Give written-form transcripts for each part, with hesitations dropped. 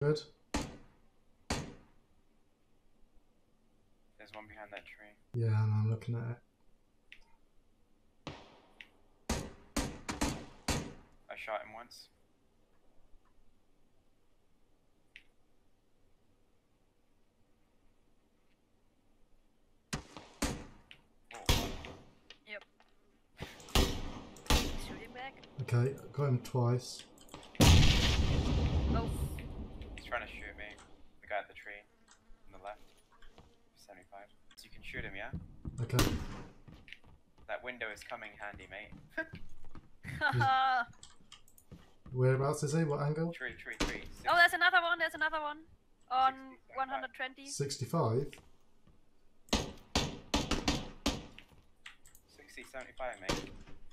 Good. There's one behind that tree. Yeah, no, I'm looking at it. I shot him once. Yep. Shooting back. Okay, got him twice. Oh. He's trying to shoot me. The guy at the tree on the left. 75. So you can shoot him, yeah? Okay. That window is coming handy, mate. Haha. Whereabouts is he? What angle? Tree. Oh, there's another one. There's another one. On 120. 65? 60, 75, mate.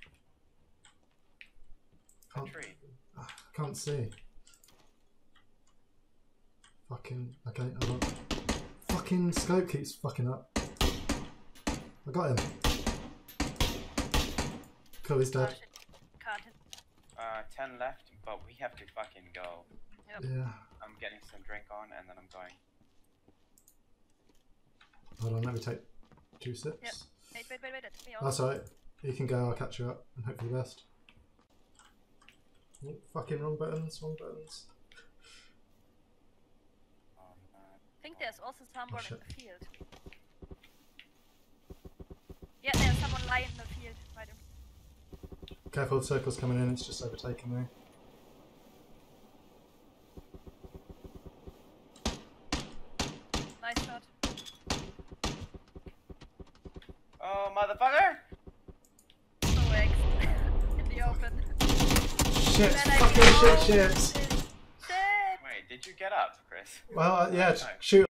That tree. Can't see. Fucking. Okay, hold on. Fucking scope keeps fucking up. I got him. Cool, he's Oh, dead. shit. Can't hit. 10 left, but we have to fucking go. Yep. Yeah. I'm getting some drink on and then I'm going. Hold on, let me take 2 sips. Yep. Wait. It's me. That's alright. You can go, I'll catch you up and hope for the best. Oh, fucking wrong buttons. Oh, man. I think there's also someone in the field. Yeah, there's someone lying in the field. Right. Careful, the circle's coming in, it's just overtaking me. Nice shot. Oh, motherfucker! Oh, X. In the open. Shit, Then I fucking go. shit. Shit. Wait, did you get up, Chris? Well, yeah, No. shoot.